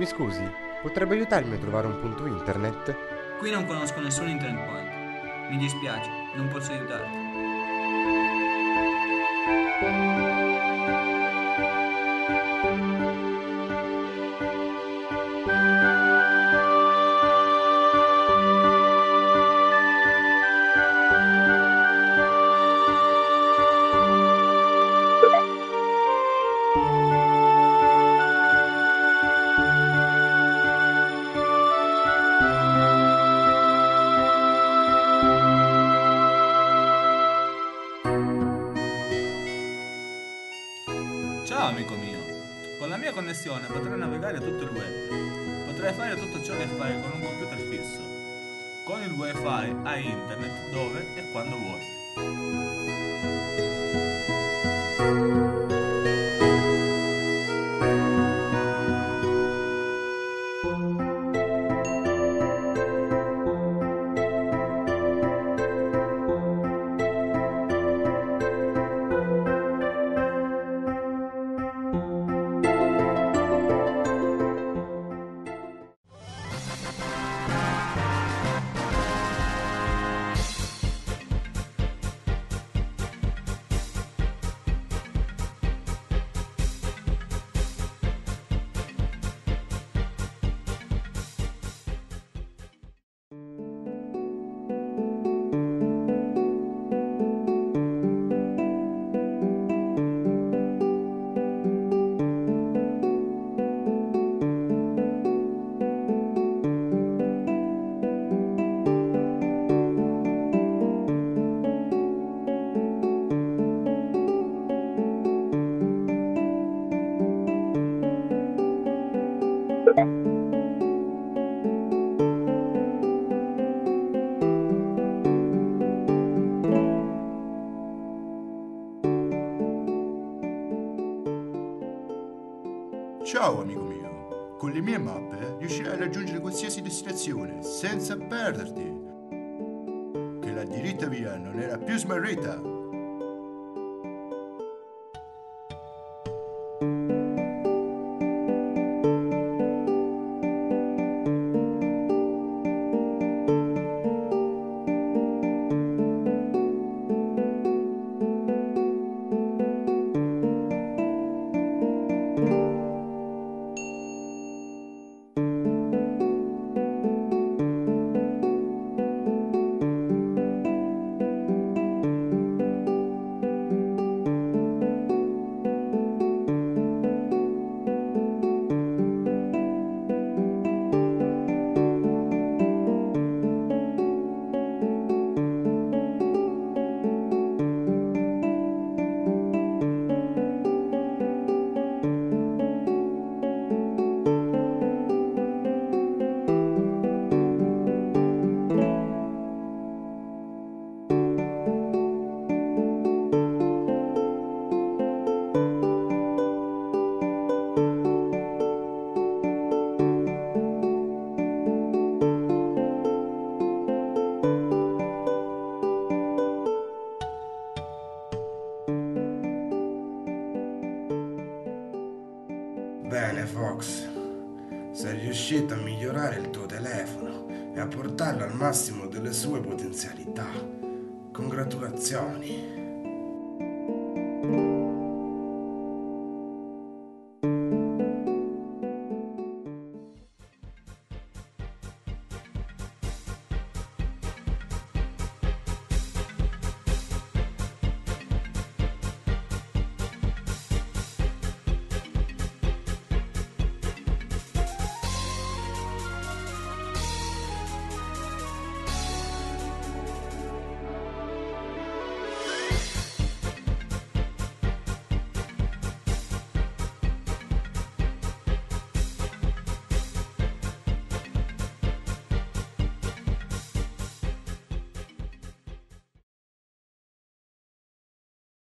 Mi scusi, potrebbe aiutarmi a trovare un punto internet? Qui non conosco nessun internet point. Mi dispiace, non posso aiutarti. Ciao amico mio, con la mia connessione potrai navigare tutto il web. Potrai fare tutto ciò che fai con un computer fisso. Con il wifi hai internet dove e quando vuoi. Ciao amico mio, con le mie mappe riuscirai a raggiungere qualsiasi destinazione senza perderti. Che la diritta via non era più smarrita. Bene, Fox, sei riuscito a migliorare il tuo telefono e a portarlo al massimo delle sue potenzialità. Congratulazioni.